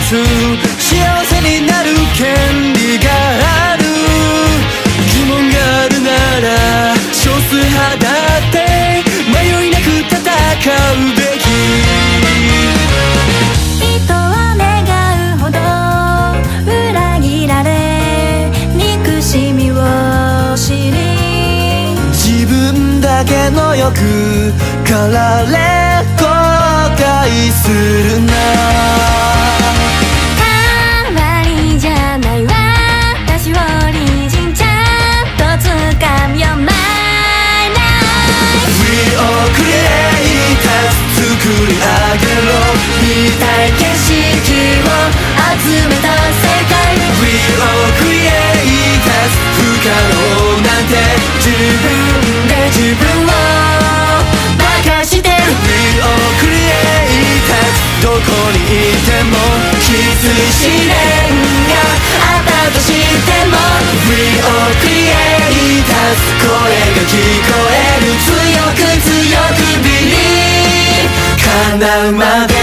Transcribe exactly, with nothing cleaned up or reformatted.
す。幸せになる権利がある。疑問があるなら少数派だって迷いなく戦うべき。 人は願うほど裏切られ憎しみを知り、 自分だけの欲かられ後悔するな。 代わりじゃない私を理人ちゃんと掴みよ My life We all creators 作り上げろ未体験式を集めた世界。 We all creators 不可能なんて自分で自分を馬鹿してる。 We all creators どこにいてもきつい試練があったとしても We all creators 声が聞こえる。強く強くビリー叶うまで